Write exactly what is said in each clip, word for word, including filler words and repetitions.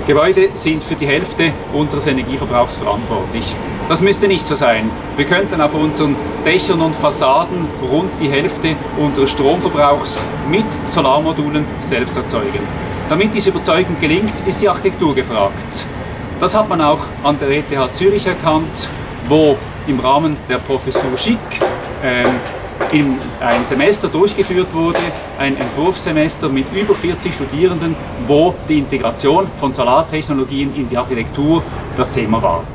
Gebäude sind für die Hälfte unseres Energieverbrauchs verantwortlich. Das müsste nicht so sein. Wir könnten auf unseren Dächern und Fassaden rund die Hälfte unseres Stromverbrauchs mit Solarmodulen selbst erzeugen. Damit dies überzeugend gelingt, ist die Architektur gefragt. Das hat man auch an der E T H Zürich erkannt, wo im Rahmen der Professur Schick ähm, in ein Semester durchgeführt wurde, ein Entwurfssemester mit über vierzig Studierenden, wo die Integration von Solartechnologien in die Architektur das Thema war.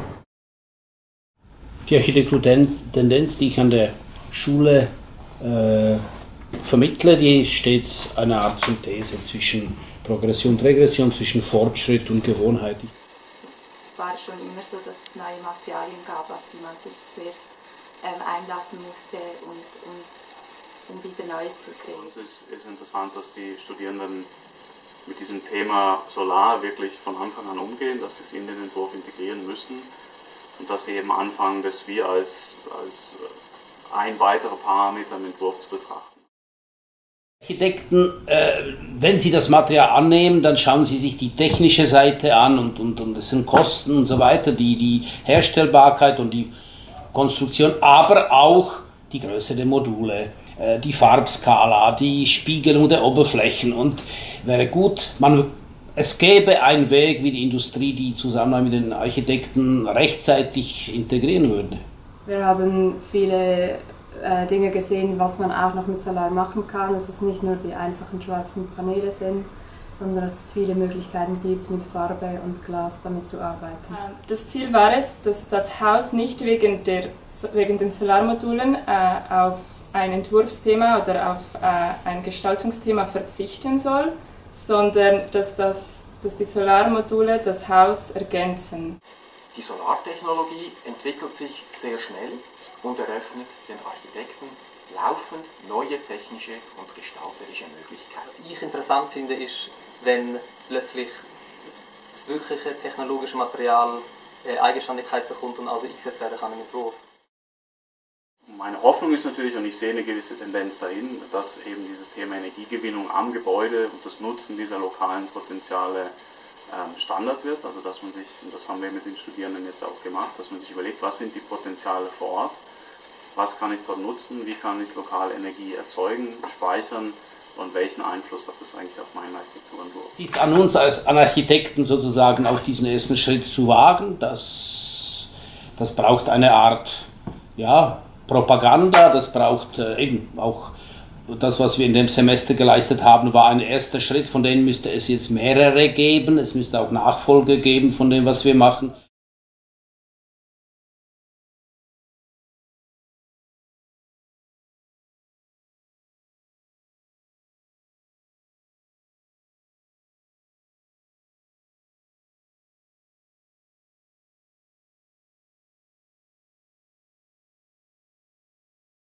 Die Architekturtendenz, die ich an der Schule äh, vermittle, die steht eine Art Synthese zwischen Progression und Regression, zwischen Fortschritt und Gewohnheit. Es war schon immer so, dass es neue Materialien gab, auf die man sich zuerst ähm, einlassen musste, und, und, um wieder Neues zu kreieren. Es ist, ist interessant, dass die Studierenden mit diesem Thema Solar wirklich von Anfang an umgehen, dass sie es in den Entwurf integrieren müssen und dass sie eben anfangen, das wie als, als ein weiterer Parameter im Entwurf zu betrachten. Architekten, äh, wenn sie das Material annehmen, dann schauen sie sich die technische Seite an und, und, und es sind Kosten und so weiter, die, die Herstellbarkeit und die Konstruktion, aber auch die Größe der Module, äh, die Farbskala, die Spiegelung der Oberflächen, und wäre gut, man, es gäbe einen Weg, wie die Industrie die Zusammenarbeit mit den Architekten rechtzeitig integrieren würde. Wir haben viele Dinge gesehen, was man auch noch mit Solar machen kann, dass es nicht nur die einfachen schwarzen Paneele sind, sondern dass es viele Möglichkeiten gibt, mit Farbe und Glas damit zu arbeiten. Das Ziel war es, dass das Haus nicht wegen, der, wegen den Solarmodulen äh, auf ein Entwurfsthema oder auf äh, ein Gestaltungsthema verzichten soll, sondern dass, das, dass die Solarmodule das Haus ergänzen. Die Solartechnologie entwickelt sich sehr schnell und eröffnet den Architekten laufend neue technische und gestalterische Möglichkeiten. Was ich interessant finde, ist, wenn plötzlich das, das wirkliche technologische Material äh, Eigenständigkeit bekommt und also eingesetzt werden kann im Entwurf. Meine Hoffnung ist natürlich, und ich sehe eine gewisse Tendenz dahin, dass eben dieses Thema Energiegewinnung am Gebäude und das Nutzen dieser lokalen Potenziale Standard wird, also dass man sich, und das haben wir mit den Studierenden jetzt auch gemacht, dass man sich überlegt, was sind die Potenziale vor Ort, was kann ich dort nutzen, wie kann ich lokal Energie erzeugen, speichern und welchen Einfluss hat das eigentlich auf meinen Architekturentwurf. Es ist an uns als an Architekten sozusagen auch diesen ersten Schritt zu wagen. Das, das braucht eine Art, ja, Propaganda, das braucht äh, eben auch das, was wir in dem Semester geleistet haben, war ein erster Schritt, von denen müsste es jetzt mehrere geben. Es müsste auch Nachfolge geben von dem, was wir machen.